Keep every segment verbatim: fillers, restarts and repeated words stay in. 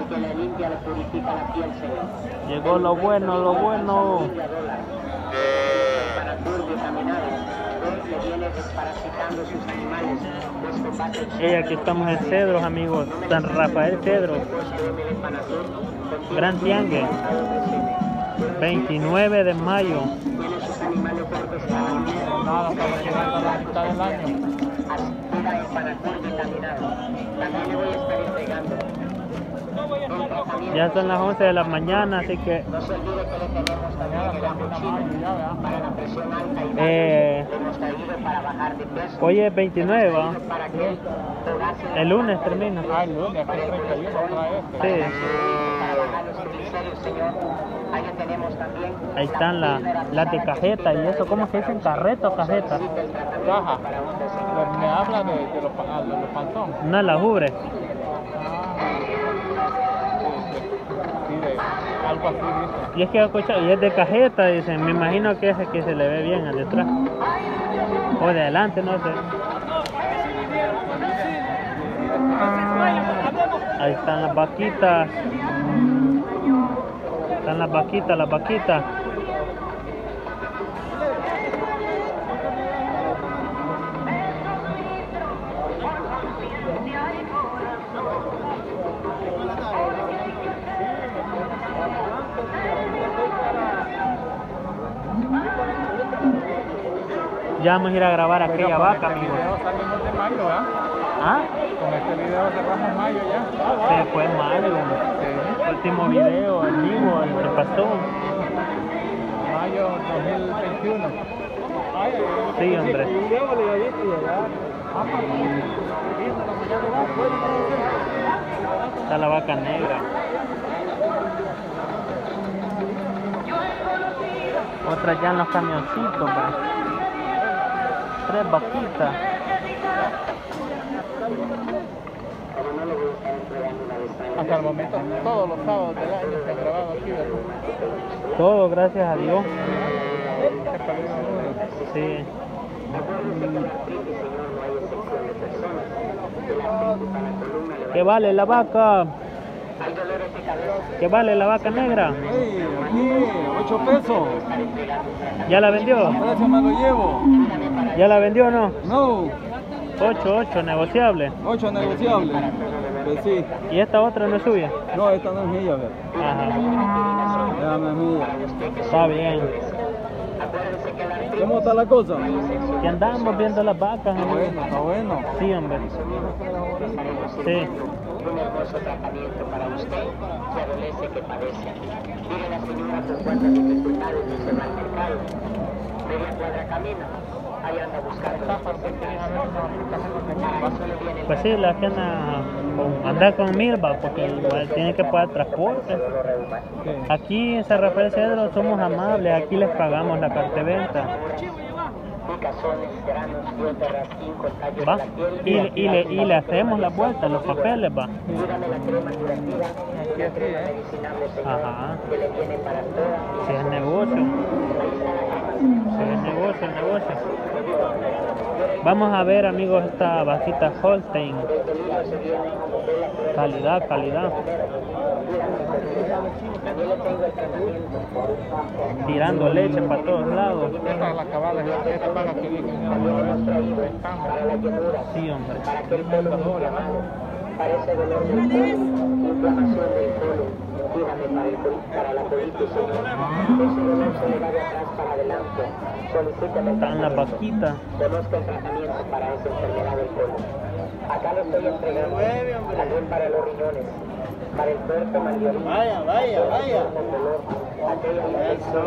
que le limpia, le purifica la piel, Señor. Llegó lo bueno, lo bueno. Que viene desparasitando sus animales. Y aquí estamos en Cedros, amigos. San Rafael Cedros. Gran Tiangue. veintinueve de mayo. Tiene sus animales protestados. Nada, para llegar a la mitad del año. Aspira el Panacur vitaminado. También le voy a estar entregando. Ya son las once de la mañana, así que... No se olvide que le tenemos también el amochino para la presión alta y Eh, le hemos traído para bajar de peso. hoy es veintinueve, ¿va? Para que El lunes termina. Ah, el lunes, aquí es treinta y uno otra vez. Sí. para bajar los triglicéridos, Señor. Ahí le tenemos también. Ahí están las la de cajeta y eso. ¿Cómo se dicen? ¿Carreta o cajeta? Caja. Me habla de, de los, ah, de los panzón. No, la cubre. Sí, de algo así dice. Y es que escucha, y es de cajeta, dicen. Me imagino que es que se le ve bien al detrás. O de adelante, no sé. Ahí están las vaquitas. Están las vaquitas, las vaquitas. Ya vamos a ir a grabar aquella vaca, amigos. Salimos de mayo, ¿verdad? ¿Ah? Con este video cerramos mayo ya. Se fue mayo. Sí. Último video, en vivo, el que pasó. Mayo dos mil veintiuno. Sí, hombre. Está la vaca negra. Otra ya en los camioncitos, bro. Tres vaquitas. Hasta el momento, todos los sábados del año se ha grabado aquí, ¿verdad? Todo, gracias a Dios. Sí. ¿Qué vale la vaca? ¿Qué vale la vaca negra? Hey, aquí, ocho pesos. ¿Ya la vendió? Precio me lo llevo. ¿Ya la vendió o no? No, ocho, ocho, negociable. ocho negociables. Pues sí. ¿Y esta otra no es suya? No, esta no es mía, ¿verdad? Ajá. Déjame mía. Está bien. ¿Cómo está la cosa? Que andamos viendo las vacas. Está bueno, está bueno. Sí, hombre. Sí. Un hermoso tratamiento para usted que adolece, que padece. Mire la señora con cuántas dificultades no se va al mercado. Media cuadra camina, ahí anda buscando. Pues sí, la que anda con, anda con Milva, porque igual tiene que pagar transporte. Aquí en San Rafael Cedros somos amables, aquí les pagamos la parte de venta. Picazones, granos, dióteras, incos, tallos ¿Va? de la piel. Y, y, le, y le hacemos la vuelta, los papeles, va. Dígame la crema curativa, una crema medicinable, señor, Ajá. que le viene para todas. Si es negocio. Si es negocio, es negocio. Vamos a ver, amigos, esta vaquita Holstein. Calidad, calidad. Tirando leche para todos lados. Esta es la cabala, esta paga que viene en el Sí, hombre. Para que el pelo inflamado, parece dolor del colon, inflamación del colon, dígame para, el, para la colitis, señor. Ese dolor se le va de atrás para adelante. Solicítame Están las vaquitas. Conozco el tratamiento para esa enfermedad del colon. Acá le estoy entregando también para los riñones, para el cuerpo mayorito. Vaya, vaya, vaya. Aquella infección.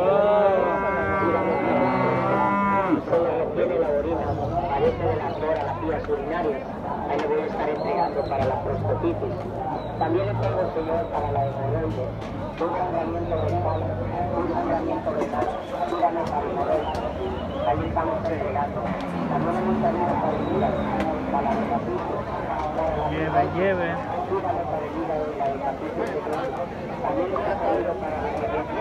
Se le retiene la orina, padece de la flora, las vías urinarias. Ahí le voy a estar entregando para la prostatitis. También le tengo, señor, para la hemorroide, un tratamiento renal, un tratamiento renal, dígame para hemorroides. Ahí estamos entregando. También hemos salido para heridas, para la hepatitis, para la Lleve, lleve. dígame para heridas de la hepatitis. También hemos salido para la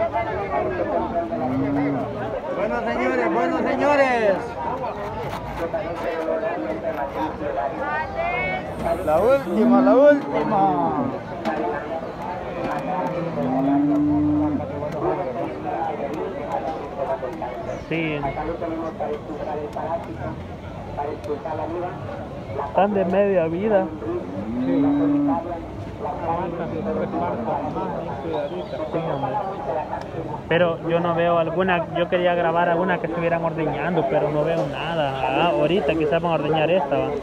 Bueno, señores, bueno, señores. La última, la última. Sí. Acá lo tenemos para expulsar el parásito, para expulsar la vida. Están de media vida. Sí. Aguanta, se reparta más bien cuidadita. Sí, hombre. Pero yo no veo alguna, yo quería grabar alguna que estuvieran ordeñando, pero no veo nada. Ah, ahorita quizás van a ordeñar esta, ¿va?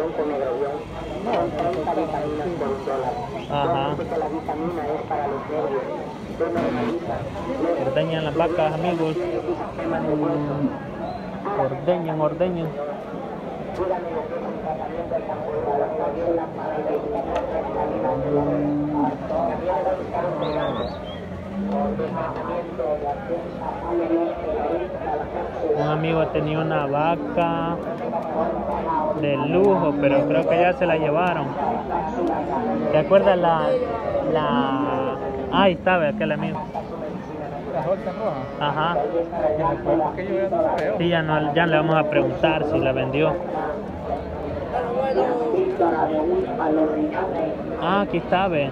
Ajá. Ordeñan las vacas, amigos. Ordeñan, ordeñan. Un amigo tenía una vaca de lujo, pero creo que ya se la llevaron. ¿Te acuerdas la... la... ahí estaba aquel amigo? ¿La bolsa roja? Ajá. Que yo ya no la veo. Sí, ya, no, ya le vamos a preguntar si la vendió. Ah, aquí está, ve.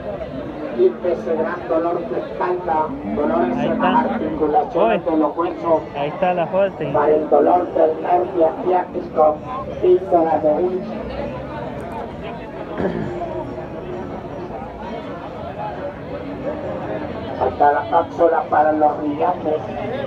Ahí está. Oye, ahí está la Holstein. Para el dolor del nervio ciático, píldora de Winch. Hasta la cápsula para los riñones.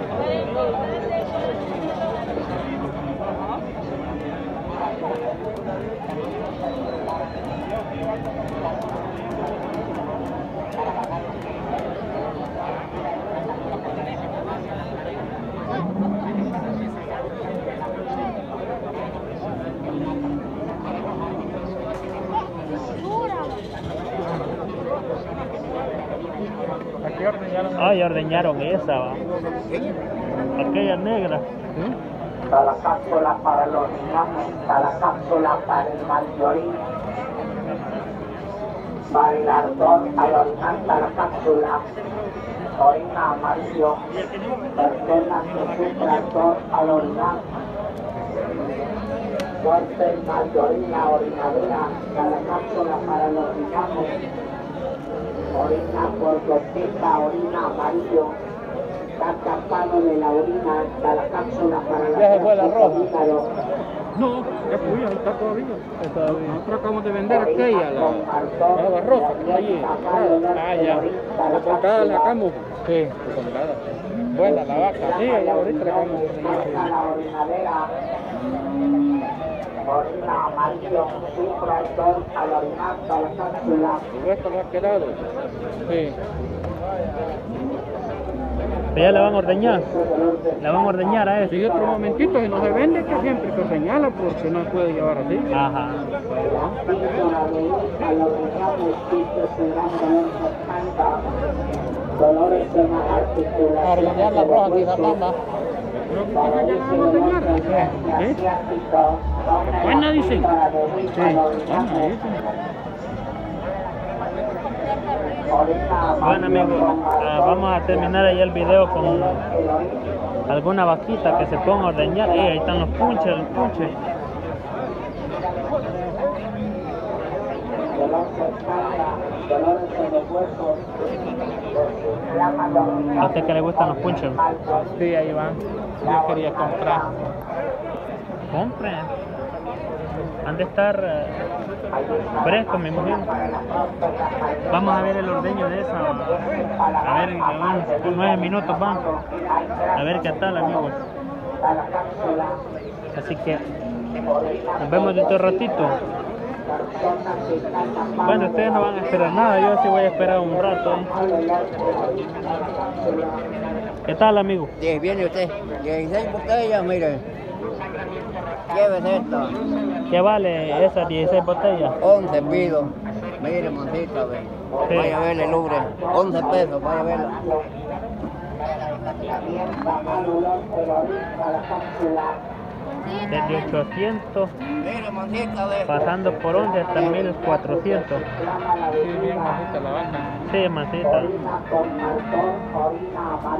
Aquí ordeñaron. Ah, ya ordeñaron esa, va. Aquella negra. Está la cápsula para los riñones, está la cápsula para el mal de orina. Para el ardor al orinar, está la cápsula. Orina amarillo. Personas que sufren ardor al orinar. Fuerte el mal de orina, orinadera, está la cápsula para los riñones. Orina por gotita, orina amarillo. Está tapado de la orina, está la cápsula para la Ya se fue la roja. hígado. No, ya fui, ahí está todavía. Nosotros acabamos de vender aquella, la, la barroca, que está allí. Ah, ya. La colgada la sacamos. Sí, la colgada. Buena la vaca. Sí, ya ahorita la acabamos de vender. La orinadera. Orina amarillo, sufre ardor al orinar, está la cápsula. ¿Y esto lo ha quedado? Sí. Ya la van a ordeñar. La van a ordeñar a eso. Sigue otro momentito, si no se vende, que siempre se señala porque no puede llevar así. Ajá. Dolores de más articulación. A ordeñar la roja aquí, la bamba. ¿Eh? Buena, dicen. Sí, buena, dicen. Bueno, amigos, uh, vamos a terminar ahí el video con alguna vaquita que se ponga a ordeñar. Eh, ahí están los punches, los punches. ¿A usted que le gustan los punches? Sí, ahí van. Yo quería comprar. Compre. Han de estar uh, frescos, me imagino. Vamos a ver el ordeño de esa. A ver, unos nueve minutos van. A ver qué tal, amigos. Así que nos vemos dentro de un ratito. Bueno, ustedes no van a esperar nada, yo sí voy a esperar un rato. ¿eh? ¿Qué tal, amigo? Sí, viene usted. dieciséis botellas, mire. Llévese esto. ¿Qué vale esas dieciséis botellas? once pido. Mire, moncita, ve. Sí. Vaya a verle, lugre. once pesos, vaya a verla. Desde ochocientos, Mire, moncita, ve. pasando por once hasta mil cuatrocientos. Sí, bien bajita la vaca. Sí, masita.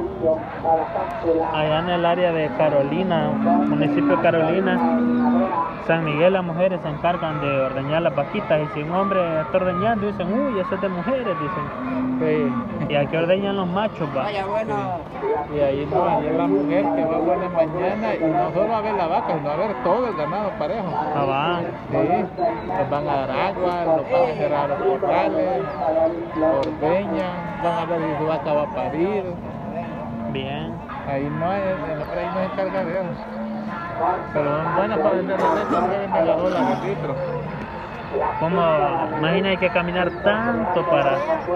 Allá en el área de Carolina, municipio de Carolina, San Miguel las mujeres se encargan de ordeñar las vaquitas y si un hombre está ordeñando dicen, uy, eso es de mujeres, dicen. Sí. Y aquí ordeñan los machos, va. Vaya, bueno. Y ahí no, ahí es la mujer que va por la mañana y no solo a ver la vaca, sino a ver todo el ganado parejo. Ah, va. Sí, les van a dar agua, los van a cerrar los corrales, ordeñan, van a ver si su vaca va a parir. Bien. Ahí no hay, el hombre ahí no se encarga de eso. Pero bueno, para vender la leche, hombre, vende la dólar el litro. ¿Cómo? Imagina hay que caminar tanto para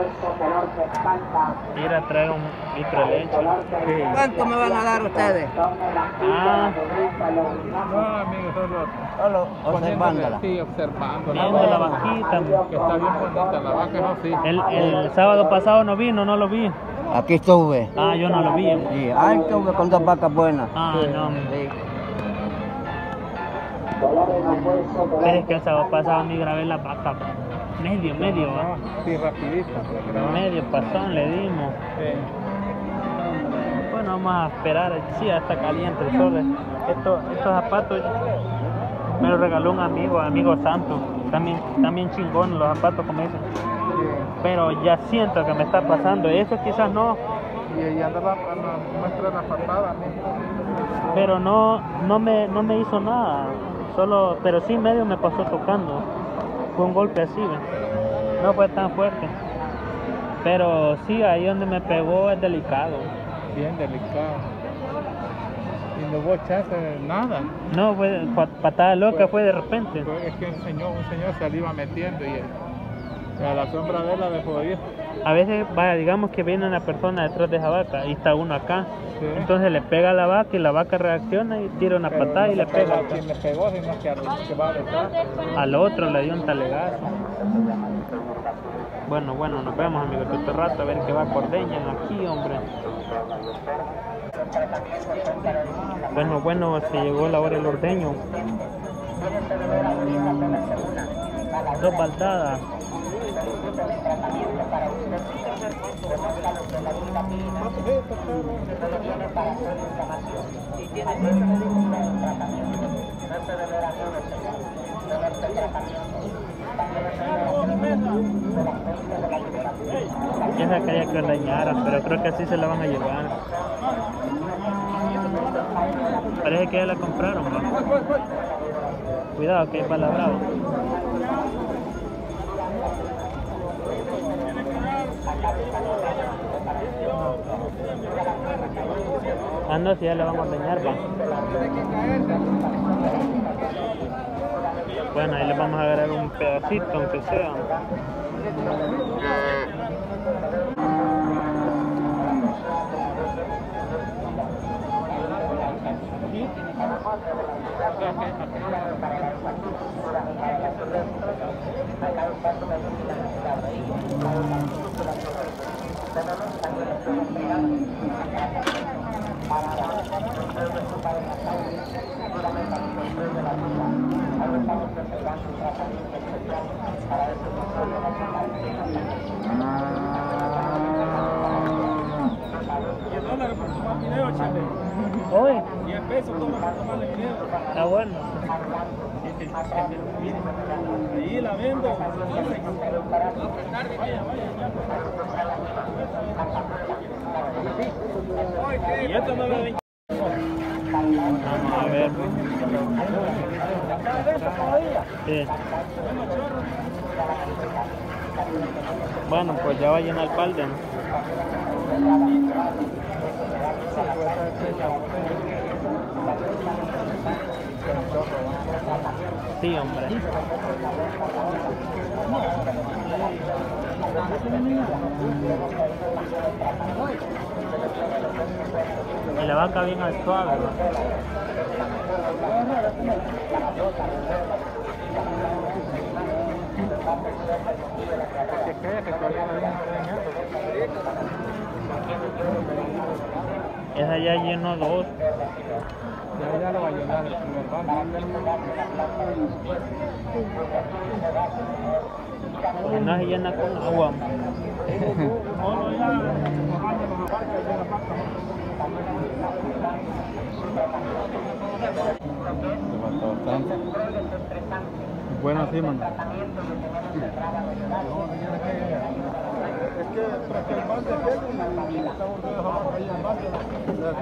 ir a traer un litro de leche. Sí. ¿Cuánto me van a dar ustedes? Ah, No, amigo, solo Solo poniéndole, observándola. sí, observando. viendo la vaquita. Que está bien bonita, la vaca es así. El, el sábado pasado no vino, no lo vi. Aquí estuve. Ah, yo no lo vi. Sí, ahí estuve con dos vacas buenas. Ah, no. Sí. Pero es que el sábado pasado ni grabé la vaca. Medio, medio, ¿va? Ah, sí, rapidito. Medio pasón le dimos. Sí. Bueno, vamos a esperar. Sí, ya está caliente el sol. Esto, estos zapatos me los regaló un amigo, amigo Santo. También, también chingón los zapatos, como dicen. Pero ya siento que me está pasando. Eso quizás no, Y ella anda la, la, muestra la patada, ¿no? pero no, no me, no me hizo nada. Solo, pero sí medio me pasó tocando. Fue un golpe así, ¿ve? No fue tan fuerte. Pero sí, ahí donde me pegó es delicado. Bien delicado. Y no hubo chance de nada. No, fue pa- patada loca, Fue- fue de repente. Fue- Es que un señor, un señor se le iba metiendo y, y a la sombra de él la dejó ir. A veces, vaya, digamos que viene una persona detrás de esa vaca y está uno acá. Sí. Entonces le pega a la vaca y la vaca reacciona y tira una Pero patada no y le se pega pegó a acá. quien le pegó, sino que al que va detrás. Al otro le dio un talegazo. Bueno, bueno, nos vemos, amigos, de este rato a ver qué va a ordeñan aquí, hombre. Bueno, bueno, se llegó la hora del ordeño. Dos baldadas. Esa quería que ordeñaran, pero creo que así se la van a llevar. Parece que ya la compraron, ¿va? Cuidado que hay palabrado. Ah, no, si ya la van a ordeñar, va. Bueno, ahí le vamos a agarrar un pedacito, aunque sea. Hoy. diez pesos todo lo que toma el video. Está bueno. Ahí la vendo. Y esto no lo ven. Vamos a ver. Sí. Bueno, pues ya va a llenar el balde, ¿no? Sí, hombre. Y la vaca bien al suave, ¿no? ¿Qué crees que todavía no viene a Esa ya llenó dos. Ya, ya lo va a llenar el primer balde. Porque no se llena con agua. Se va todo. Bastante. Bueno, sí, mano. Es que para que el mal de aquel y el sabor de la vaca ahí al mal de la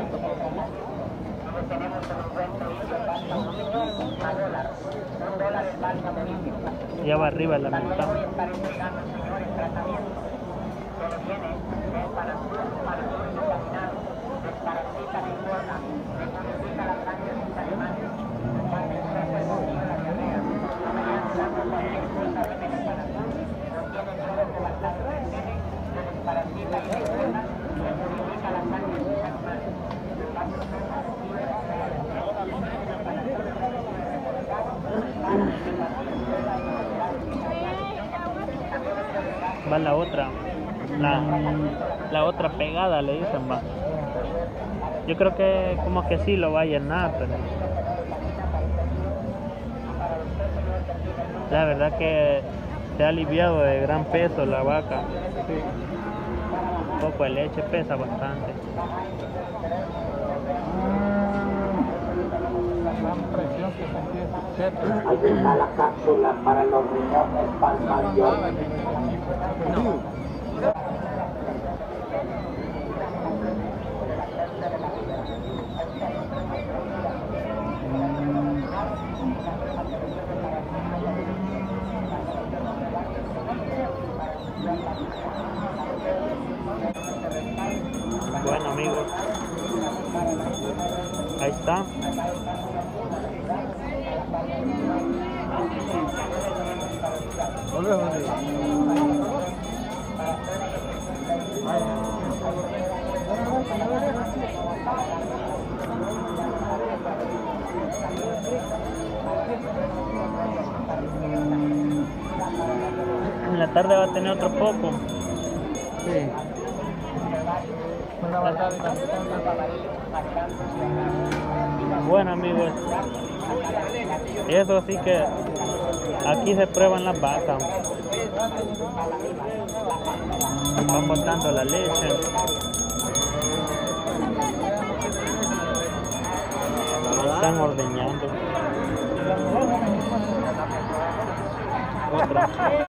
Ya va arriba la mitad. Va la otra, la, la otra pegada le dicen, va. Yo creo que como que sí lo va a llenar, pero la verdad que se ha aliviado de gran peso la vaca. Un poco de leche pesa bastante. Presión que sentí este Ahí está la cápsula para los riñones palmación. Bueno, amigos, ahí está. En la tarde va a tener otro poco. Sí. Una batalla. Bueno, amigos, eso sí que aquí se prueban las vacas. Van botando la leche. Están ordeñando. Otra.